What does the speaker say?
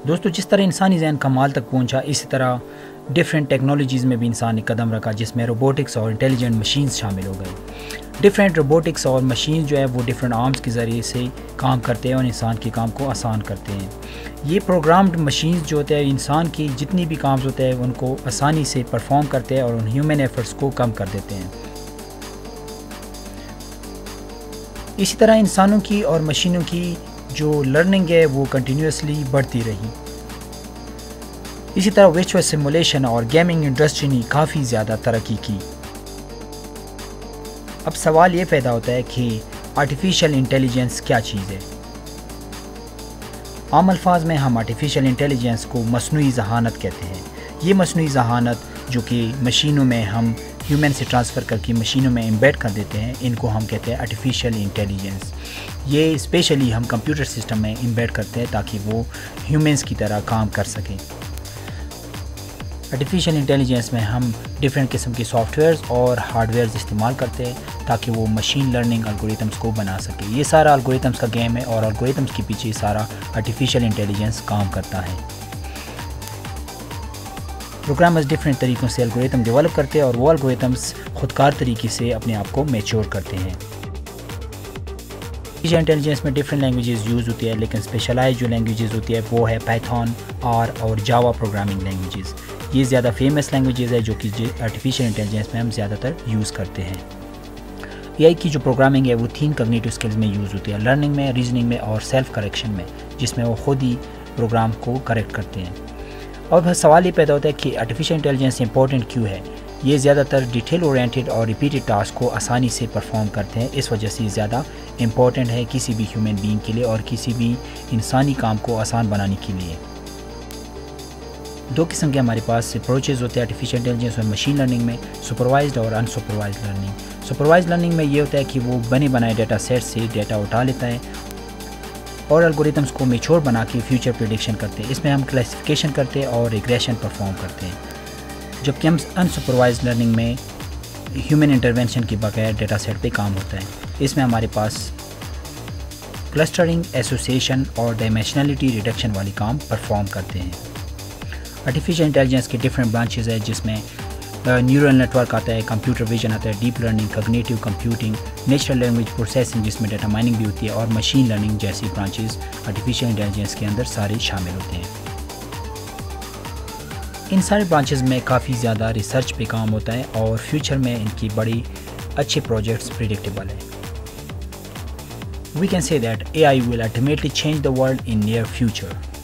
دوستو جس طرح انسانی ذہن کمال تک پہنچا اسی طرح ڈفرینٹ ٹیکنالوجیز میں بھی انسان نے قدم رکھا، جس میں روبوٹکس اور انٹیلیجنٹ مشینز شامل ہو گئے۔ ڈفرینٹ روبوٹکس اور مشینز جو ہے وہ ڈفرینٹ آرمز کے ذریعے سے کام کرتے ہیں اور انسان کے کام کو آسان کرتے ہیں۔ یہ پروگرامڈ مشینز جو ہوتے ہیں انسان کی جتنی بھی کام ہوتے ہیں ان کو آسانی سے پرفارم کرتے ہیں اور ان ہیومن ایفرٹس کو کم کر دیتے ہیں۔ اسی طرح انسانوں کی اور مشینوں کی جو لرننگ ہے وہ کنٹینیوسلی بڑھتی رہی۔ اسی طرح ورچوئل سیمولیشن اور گیمنگ انڈسٹری نے کافی زیادہ ترقی کی۔ اب سوال یہ پیدا ہوتا ہے کہ آرٹیفیشل انٹیلیجنس کیا چیز ہے؟ عام الفاظ میں ہم آرٹیفیشل انٹیلیجنس کو مصنوعی ذہانت کہتے ہیں۔ یہ مصنوعی ذہانت جو کہ مشینوں میں ہم ہیومن سے ٹرانسفر کر کے مشینوں میں امبیڈ کر دیتے ہیں، ان کو ہم کہتے ہیں آرٹیفیشل انٹیلیجنس۔ یہ اسپیشلی ہم کمپیوٹر سسٹم میں امبیڈ کرتے ہیں تاکہ وہ ہیومنس کی طرح کام کر سکیں۔ آرٹیفیشل انٹیلیجنس میں ہم ڈفرینٹ قسم کے سافٹ ویئرز اور ہارڈ ویئرز استعمال کرتے ہیں تاکہ وہ مشین لرننگ الگوریتمس کو بنا سکے۔ یہ سارا الگوریتمس کا گیم ہے اور الگوریتمس کے پیچھے سارا آرٹیفیشل انٹیلیجنس کام کرتا ہے۔ پروگرامرز ڈفرینٹ طریقوں سے الگوریتم ڈیولپ کرتے ہیں اور وہ الگوریتمس خودکار طریقے سے اپنے آپ کو میچور کرتے ہیں۔ آرٹیفیشل انٹیلیجنس میں ڈفرینٹ لینگویجز یوز ہوتی ہے، لیکن اسپیشلائز جو لینگویجز ہوتی ہے وہ ہے پائتھون، آر اور جاوا پروگرامنگ لینگویجز۔ یہ زیادہ فیمس لینگویجز ہے جو کہ آرٹیفیشل انٹیلیجنس میں ہم زیادہ تر یوز کرتے ہیں۔ اے آئی کی جو پروگرامنگ ہے وہ 3 کگنیٹو اسکلز میں یوز ہوتی ہے، لرننگ میں، ریزننگ میں اور سیلف کریکشن میں، جس میں وہ خود ہی پروگرام کو کریکٹ کرتے ہیں۔ اور بس سوال یہ پیدا ہوتا ہے کہ آرٹیفیشل انٹیلیجنس امپورٹنٹ کیوں ہے؟ یہ زیادہ تر ڈیٹیل اورینٹڈ اور ریپیٹڈ ٹاسک کو آسانی سے پرفارم کرتے ہیں، اس وجہ سے یہ زیادہ امپورٹنٹ ہے کسی بھی ہیومن بینگ کے لیے اور کسی بھی انسانی کام کو آسان بنانے کے لیے۔ 2 قسم کے ہمارے پاس اپروچز ہوتے ہیں آرٹیفیشل انٹیلیجنس اور مشین لرننگ میں، سپروائزڈ اور unsupervised learning. Supervised learning میں یہ ہوتا ہے کہ وہ بنے بنائے ڈیٹا سیٹ سے ڈیٹا اٹھا لیتا ہے اور الگوریتمس کو میچور بنا کے فیوچر پریڈکشن کرتے ہیں۔ اس میں ہم کلاسیفیکیشن کرتے ہیں اور ریگریشن پرفارم کرتے ہیں، جبکہ ہم ان سپروائزڈ لرننگ میں ہیومن انٹرونشن کے بغیر ڈیٹا سیٹ پہ کام ہوتا ہے۔ اس میں ہمارے پاس کلسٹرنگ، ایسوسیشن اور ڈائمینشنلٹی ریڈکشن والی کام پرفارم کرتے ہیں۔ آرٹیفیشل انٹیلیجنس کے ڈفرینٹ برانچز ہیں جس میں نیورل نیٹ ورک آتا ہے، کمپیوٹر ویژن آتا ہے، deep learning, cognitive computing, natural language processing جس میں ڈیٹا مائننگ بھی ہوتی ہے، اور مشین لرننگ جیسی برانچز آرٹیفیشل انٹیلیجنس کے اندر سارے شامل ہوتے ہیں۔ ان سارے برانچز میں کافی زیادہ ریسرچ پہ کام ہوتا ہے اور فیوچر میں ان کی بڑی اچھے پروجیکٹس پریڈکٹیبل ہے۔ We can say that AI will ultimately change the world in near future.